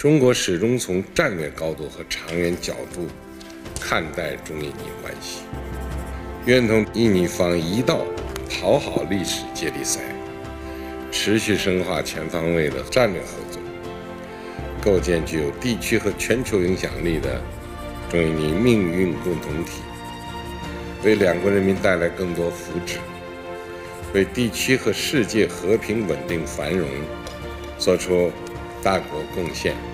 中国始终从战略高度和长远角度看待中印尼关系，愿同印尼方一道讨好历史接力赛，持续深化全方位的战略合作，构建具有地区和全球影响力的中印尼命运共同体，为两国人民带来更多福祉，为地区和世界和平稳定繁荣做出大国贡献。